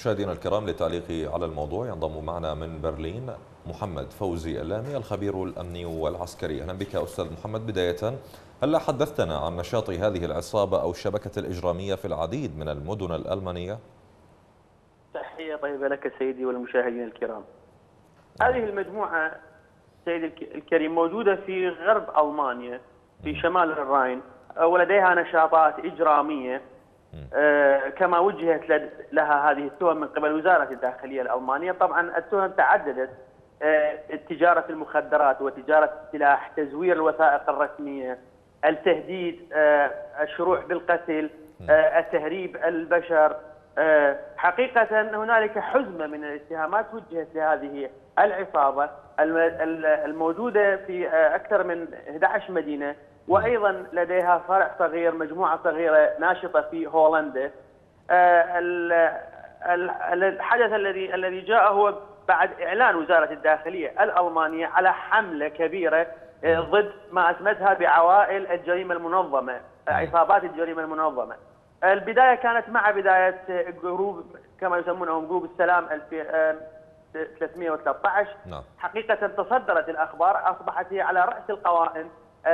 مشاهدينا الكرام، للتعليق على الموضوع ينضم معنا من برلين محمد فوزي اللامي الخبير الأمني والعسكري. أهلا بك أستاذ محمد. بداية، هل حدثتنا عن نشاط هذه العصابة أو الشبكة الإجرامية في العديد من المدن الألمانية؟ تحية طيبة لك سيدي والمشاهدين الكرام. هذه المجموعة سيدي الكريم موجودة في غرب ألمانيا في شمال الراين، ولديها نشاطات إجرامية كما وجهت لها هذه التهم من قبل وزارة الداخلية الألمانية. طبعا التهم تعددت: تجارة المخدرات وتجارة السلاح، تزوير الوثائق الرسمية، التهديد، الشروع بالقتل، التهريب البشر. حقيقة هنالك حزمة من الاتهامات وجهت لهذه العصابة الموجودة في أكثر من 11 مدينة، وأيضا لديها فرع صغير، مجموعة صغيرة ناشطة في هولندا. الحدث الذي جاء هو بعد إعلان وزارة الداخلية الألمانية على حملة كبيرة ضد ما أسمتها بعوائل الجريمة المنظمة، عصابات الجريمة المنظمة. البداية كانت مع بداية جروب كما يسمونهم جروب السلام 313. حقيقة تصدرت الأخبار، أصبحت هي على رأس القوائم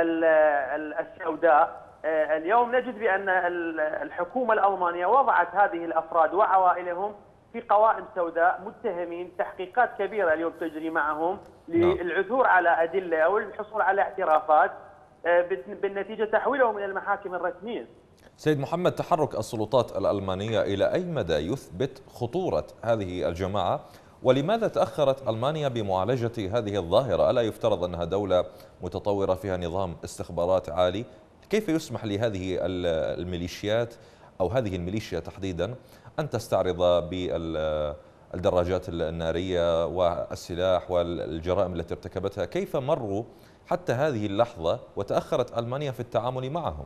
السوداء. اليوم نجد بأن الحكومة الألمانية وضعت هذه الأفراد وعوائلهم في قوائم سوداء، متهمين. تحقيقات كبيرة اليوم تجري معهم للعثور على أدلة أو الحصول على اعترافات، بالنتيجة تحويلهم إلى المحاكم الرسمية. سيد محمد، تحرك السلطات الألمانية إلى أي مدى يثبت خطورة هذه الجماعة؟ ولماذا تأخرت ألمانيا بمعالجة هذه الظاهرة؟ ألا يفترض أنها دولة متطورة فيها نظام استخبارات عالي؟ كيف يسمح لهذه الميليشيات أو هذه الميليشيا تحديدا أن تستعرض بالدراجات النارية والسلاح والجرائم التي ارتكبتها؟ كيف مروا حتى هذه اللحظة وتأخرت ألمانيا في التعامل معهم؟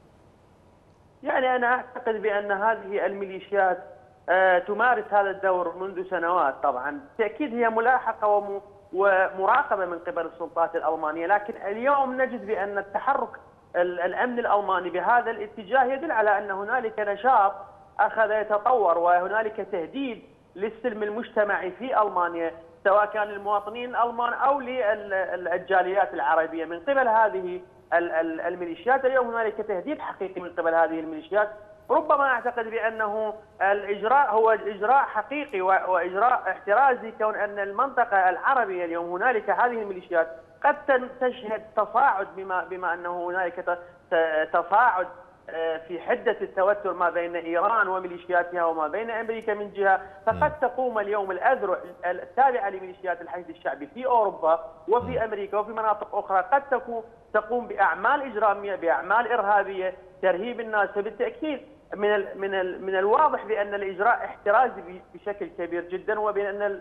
يعني أنا أعتقد بأن هذه الميليشيات تمارس هذا الدور منذ سنوات. طبعا بالتأكيد هي ملاحقة ومراقبة من قبل السلطات الألمانية، لكن اليوم نجد بأن التحرك الأمن الألماني بهذا الاتجاه يدل على أن هنالك نشاط أخذ يتطور، وهنالك تهديد للسلم المجتمعي في ألمانيا، سواء كان للمواطنين الألمان أو للجاليات العربية من قبل هذه الميليشيات. اليوم هنالك تهديد حقيقي من قبل هذه الميليشيات. ربما أعتقد بأنه الإجراء هو إجراء حقيقي وإجراء احترازي، كون أن المنطقة العربية اليوم هنالك هذه الميليشيات قد تشهد تصاعد، بما أنه هنالك تصاعد في حدة التوتر ما بين إيران وميليشياتها وما بين أمريكا من جهة. فقد تقوم اليوم الأذرع التابعة لميليشيات الحشد الشعبي في أوروبا وفي أمريكا وفي مناطق أخرى قد تقوم بأعمال إجرامية، بأعمال إرهابية، ترهيب الناس. فبالتأكيد من الواضح بأن الإجراء احترازي بشكل كبير جدا، وبأن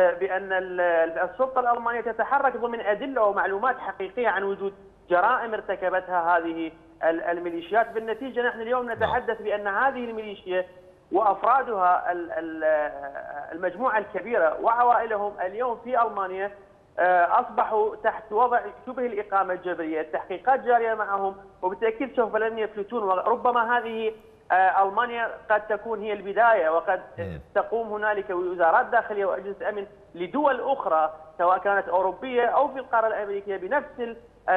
السلطة الألمانية تتحرك ضمن أدلة ومعلومات حقيقية عن وجود جرائم ارتكبتها هذه الميليشيات. بالنتيجة نحن اليوم نتحدث بأن هذه الميليشيا وأفرادها المجموعة الكبيرة وعوائلهم اليوم في ألمانيا أصبحوا تحت وضع شبه الإقامة الجبرية. التحقيقات جارية معهم، وبالتأكيد سوف لن يفلتون. وربما هذه ألمانيا قد تكون هي البداية، وقد تقوم هنالك وزارات داخلية وأجهزة أمن لدول أخرى سواء كانت أوروبية أو في القارة الأمريكية بنفس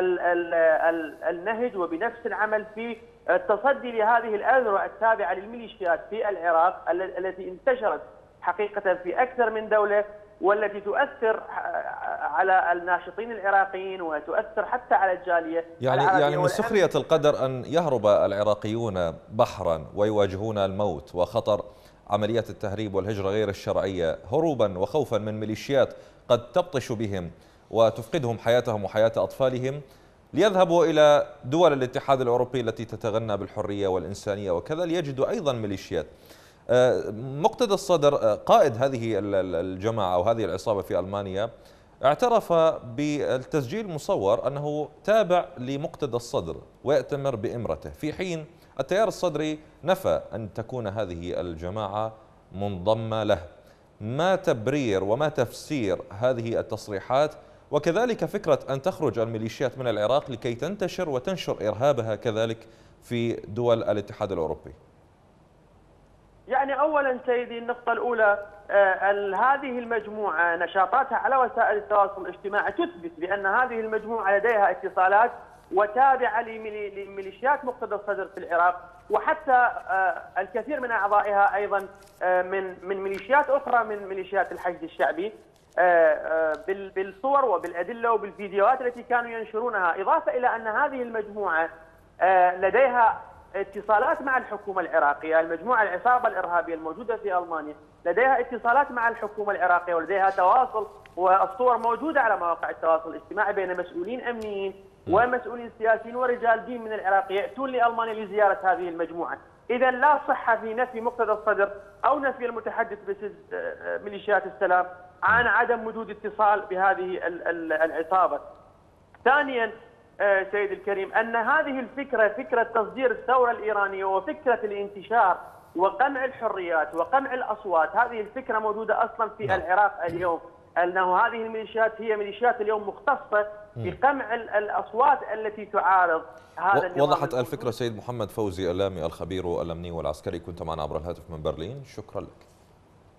النهج وبنفس العمل في التصدي لهذه الأذرع التابعة للميليشيات في العراق التي انتشرت حقيقة في أكثر من دولة، والتي تؤثر على الناشطين العراقيين وتؤثر حتى على الجالية يعني من سخرية القدر أن يهرب العراقيون بحرا ويواجهون الموت وخطر عمليات التهريب والهجرة غير الشرعية، هروبا وخوفا من ميليشيات قد تبطش بهم وتفقدهم حياتهم وحياة أطفالهم، ليذهبوا إلى دول الاتحاد الأوروبي التي تتغنى بالحرية والإنسانية، وكذا ليجدوا أيضا ميليشيات. مقتدى الصدر قائد هذه الجماعة أو هذه العصابة في ألمانيا اعترف بالتسجيل المصور أنه تابع لمقتدى الصدر ويأتمر بإمرته، في حين التيار الصدري نفى أن تكون هذه الجماعة منضمة له. ما تبرير وما تفسير هذه التصريحات، وكذلك فكرة أن تخرج الميليشيات من العراق لكي تنتشر وتنشر إرهابها كذلك في دول الاتحاد الأوروبي؟ يعني أولا سيدي النقطة الأولى، هذه المجموعة نشاطاتها على وسائل التواصل الاجتماعي تثبت بأن هذه المجموعة لديها اتصالات وتابعة لميليشيات مقتدى الصدر في العراق، وحتى الكثير من أعضائها أيضا من ميليشيات أخرى من ميليشيات الحشد الشعبي، بالصور وبالأدلة وبالفيديوهات التي كانوا ينشرونها. إضافة إلى أن هذه المجموعة لديها اتصالات مع الحكومة العراقية، المجموعة العصابة الإرهابية الموجودة في ألمانيا لديها اتصالات مع الحكومة العراقية ولديها تواصل، والصور موجودة على مواقع التواصل الاجتماعي بين مسؤولين أمنيين ومسؤولين سياسيين ورجال دين من العراق يأتون لألمانيا لزيارة هذه المجموعة. إذا لا صحة في نفي مقتدى الصدر أو نفي المتحدث باسم ميليشيات السلام عن عدم وجود اتصال بهذه العصابة. ثانيا سيد الكريم، أن هذه الفكرة، فكرة تصدير الثورة الإيرانية وفكرة الانتشار وقمع الحريات وقمع الأصوات، هذه الفكرة موجودة أصلا في العراق اليوم، أنه هذه الميليشيات هي ميليشيات اليوم مختصة بقمع الأصوات التي تعارض هذا النظام. وضحت الفكرة سيد محمد فوزي اللامي الخبير الأمني والعسكري، كنت معنا عبر الهاتف من برلين، شكرا لك.